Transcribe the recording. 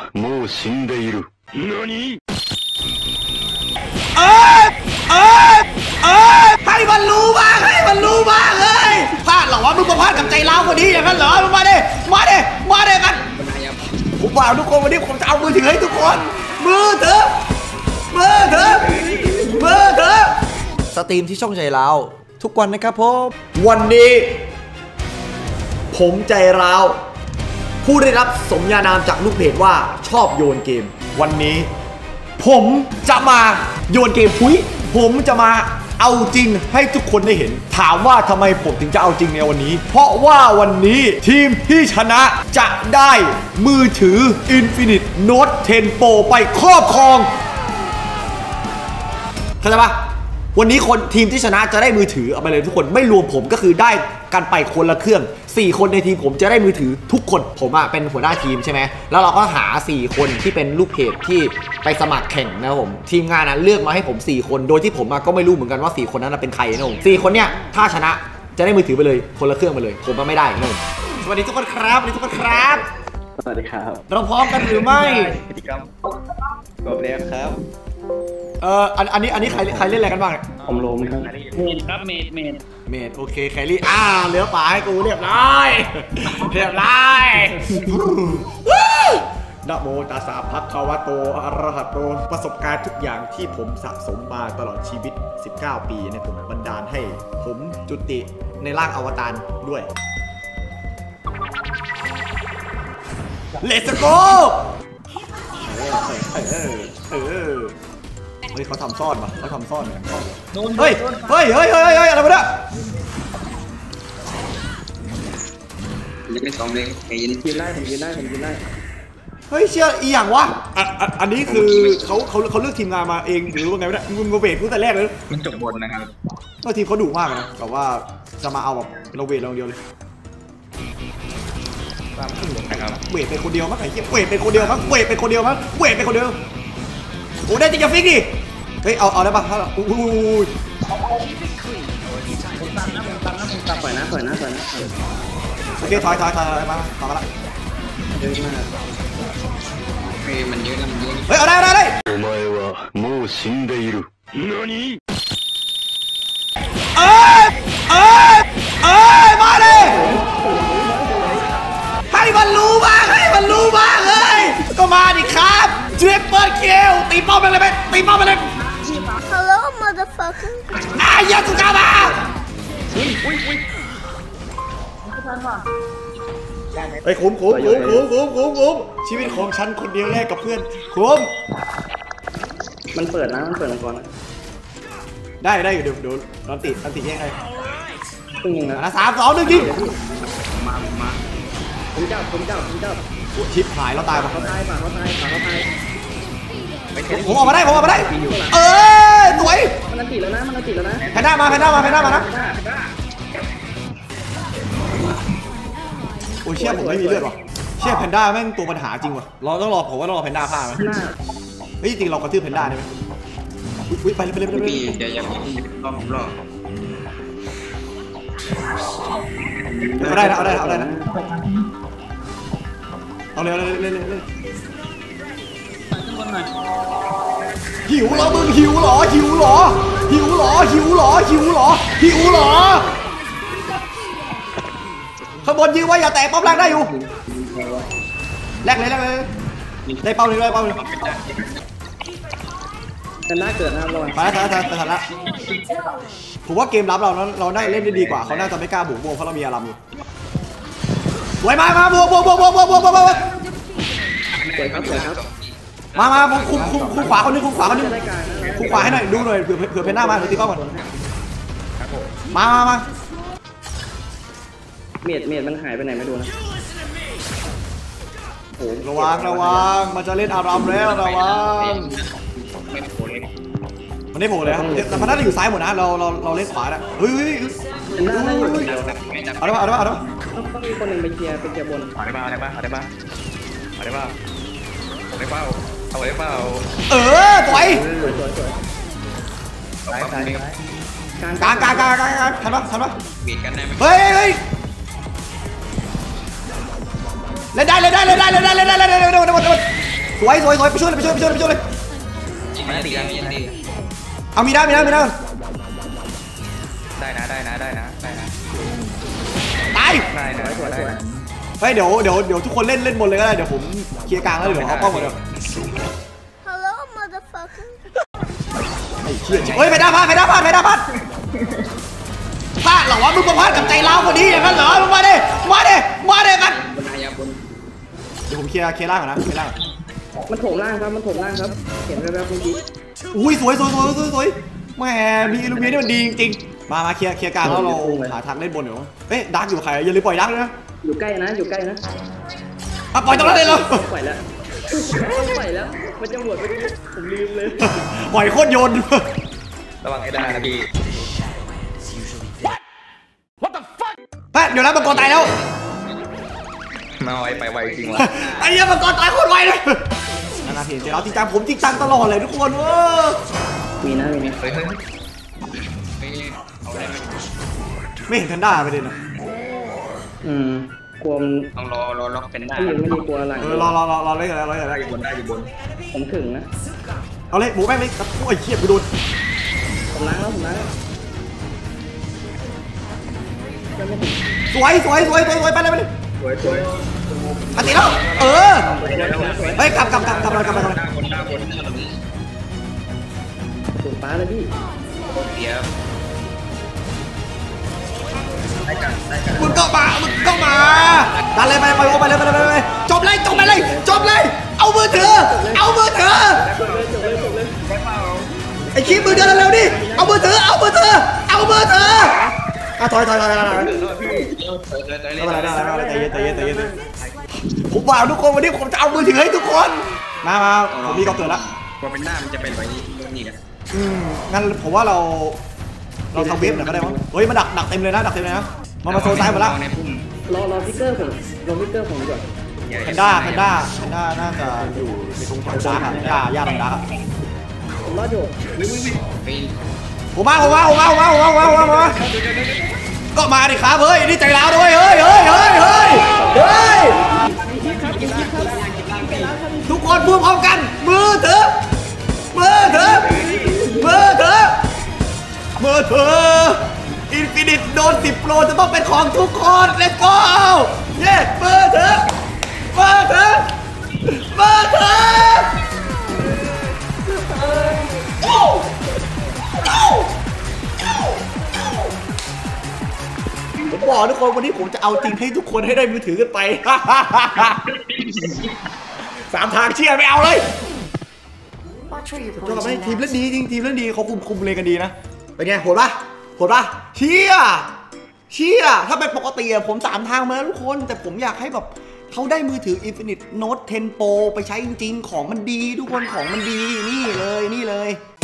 もう死んでいる。何？ ให้มันรู้บ้างให้มันรู้บ้างเลยพลาดเหรอวะมึงมาพลาดกับใจเราคนนี้อย่างนั้นเหรอมึงมาดิกันผมบอกทุกคนวันนี้ผมจะเอามือถือให้ทุกคนมือถือสตรีมที่ช่องใจเราทุกวันนะครับผมวันนี้ผมใจเราผู้ได้รับสมญานามจากลูกเพจว่าชอบโยนเกมวันนี้ผมจะมาโยนเกมผมจะมาเอาจริงให้ทุกคนได้เห็นถามว่าทำไมผมถึงจะเอาจริงในวันนี้เพราะว่าวันนี้ทีมที่ชนะจะได้มือถือ Infinix Note 10 Pro ไปครอบครองเข้าใจปะวันนี้ทีมที่ชนะจะได้มือถือเอาไปเลยทุกคนไม่รวมผมก็คือได้กันไปคนละเครื่อง4คนในทีมผมจะได้มือถือทุกคนผมเป็นหัวหน้าทีมใช่ไหมแล้วเราก็หา4คนที่เป็นลูกเพจที่ไปสมัครแข่งนะครับผมทีมงานเลือกมาให้ผม4คนโดยที่ผมก็ไม่รู้เหมือนกันว่า4คนนั้นเป็นใครนะผม4คนเนี้ยถ้าชนะจะได้มือถือไปเลยคนละเครื่องไปเลยผมไม่ได้นะผมสวัสดีทุกคนครับสวัสดีครับเราพร้อมกันหรือไม่กิจกรรมจบแล้วครับอันนี้ใครเล่นอะไรกันบ้างผมโลมครับเมดครับเมดโอเคแครี่เหลือป่าให้กูเรียบร้อยนะโมตัสสะภะคะวะโตอะระหะโตประสบการณ์ทุกอย่างที่ผมสะสมมาตลอดชีวิต19 ปีเนี่ยผมบันดาลให้ผมจุติในร่างอวตารด้วย Let's go เฮ้ยเขาทำซ่อนป่ะเขาทำซ่อนเนี่ยเฮ้ยอะไรวะเนี่ยยังไม่2เลยยืนได้เฮ้ยเชื่ออีอย่างวะอันนี้คือเขาเลือกทีมงานมาเองหรือว่าไงวะเนี่ยมึงมาเวทตั้งแต่แรกเลยมันจบบนนะครับก็ทีมเขาดุมากนะแต่ว่าจะมาเอาแบบเราเวทเราเดียวเลยเวทเป็นคนเดียวมั้งไอ้เหี้ยเวทเป็นคนเดียวมั้งโอ้ได้จริงจะฟิกดิเฮ้ยเอาได้ปะถ้าอุ้ยตัดปล่อยนะโอเคถอยมาต่อมาละเยอะมากมันเยอะเฮ้ยเอาได้お前はもう死んでいる。何？ มาดิให้มันรู้บ้างเลยก็มาดิครับทริปเปิลคิวตีป้อมไปเลยไหมตีป้อมไปเลย Hello motherfucker อย่าสุดามาเฮ้ยคุ้มชีวิตของฉันคนเดียวแลกกับเพื่อนคุ้มมันเปิดมังกรได้อยู่เดี๋ยวรันติแย่งให้ตึ้งนึงนะ 3 2 1ยิงมาผมเจ้าชิปหายแล้วตายป่ะเขาตายผมออกมาได้สวยมันติดแล้วนะแพนด้ามานะโอ้ยเชี่ยผมไม่มีเลือดว่ะเชี่ยแพนด้าแม่งตัวปัญหาจริงว่ะเราต้องรอผมว่าต้องรอแพนด้าฆ่าไหมเฮ้ยจริงเรากระทืบแพนด้าได้ไหมอุ้ยไปเลยเดี๋ยวยังรอผมรอเอาได้นะเอาเลยหิวเหรอมึงหิวเหรอข้างบนยื้อไว้อย่าแตะป้อมแรกได้อยู่แรกเลยได้เป้าเลยชนะเกิดนะรอมาแล้วผมว่าเกมรับเราได้เล่นได้ดีกว่าเขาน่าจะไม่กล้าบุกเพราะเรามีอารมณ์อยู่ไว้มาบวกสวยครับมาคุมขวาคนนึงคุมขวาให้หน่อยดูหน่อยเผื่อเพนหน้ามาตีเป้าก่อนมาเมียดมันหายไปไหนไม่ดูนะโอ้ระวังมันจะเล่นอารมณ์แล้วระวังมันได้โผล่เลยแต่มันน่าจะอยู่ซ้ายหมดนะเราเล่นขวานะเฮ้ยเอาได้ป่ะต้องมีคนหนึ่งไปเคลียร์บนเอาได้ป่ะสวยกลางทันปะเบียดกันได้ไหมเฮ้ยเล่นได้สวยไปช่วยเลยไม่ตีกันไม่ตีเอามีได้ได้นะตายได้นะเฮ้ยเดี๋ยวทุกคนเล่นบนเลยก็ได้เดี๋ยวผมเคลียร์กลางแล้วเดี๋ยวเอาป้อมหมดเลย Hello, motherfucker. ไอ้เชี่ยเฮ้ยไปด้าพลาดพลาดเหรอวะมึงมาพลาดกับใจเราคนนี้อย่างนั้นเหรอมึงมาดิกันเดี๋ยวผมเคลียร์ล่างก่อนนะล่างมันโถมล่างครับเห็นแบบเมื่อกี้อุ้ยสวยแหมมีอิลูเมียนี่มันดีจริงๆมาเคลียร์กลางแล้วเราหาทางเล่นบนเดี๋ยวเอ๊ะดักอยู่ใครอย่าลืมปล่อยดักเลยนะอยู่ใกล้นะปล่อยตรงนั้นเลยเหรอปล่อยแล้วมันจะหมดไปดิผมลืมเลยปล่อยโคตรโยนระวังไอ้ดานะพี่เดี๋ยวนะมังกรตายแล้วมาไวไปไวจริงวะไอ้เหี้ยมังกรตายโคตรไวเลยนาทีเดี๋ยวเราจริงจังผมจริงจังตลอดเลยทุกคนมีนะไม่เห็นแพนด้าไปเลยนะกลัวต้องรอเป็นได้ไม่ได้กลัวหลังรอเล่นกันแล้วอยู่บนผมถึงนะเอาเลยหมูแม่งเลยโอ้ยเขี้ยไปโดนผมล้างแล้วสวยไปเลยอันนี้แล้วเฮ้ยกลับถูกป้าเลยพี่มึงก็มาดันเลยไปเลยจบเลยเอามือถือไอ้ขี้มือเดินเร็วดิเอามือถือถอยใจเย็นผมว่าทุกคนวันนี้ผมจะเอามือถือให้ทุกคนมาผมมีกองเกิดแล้วพอเป็นหน้ามันจะเป็นแบบนี้นะงั้นผมว่าเราทำเว็บหน่อยก็ได้มั้งเฮ้ยมันดักเต็มเลยนะมาโซนซ้ายหมดแล้วรอพิกเกอร์ผมดีกว่าแพนด้าน่าจะอยู่ในตรงแถวดาร์กย่าตรงดาร์กผมรออยู่ผมมาก็มาดิครับเฮ้ยนี่ใจร้าวด้วยเฮ้ยทุกคนพูดพร้อมกันมือถืออินฟินิตโดน10 โปรจะต้องเป็นของทุกคนเลตโก้เย้มือถือผมบอกทุกคนวันนี้ผมจะเอาจริงให้ทุกคนให้ได้มือถือกันไป 3 ทางเชี่ยไม่เอาเลยจบไหมทีมเล่นดีจริงทีมเล่นดีเขาคุมเลยกันดีนะเป็นไงโหดปะเชี่ยถ้าเป็นปกติผม3 ทางมาแล้วทุกคนแต่ผมอยากให้แบบเขาได้มือถือ Infinite Note 10 Pro ไปใช้จริงๆของมันดีทุกคนของมันดีนี่เลย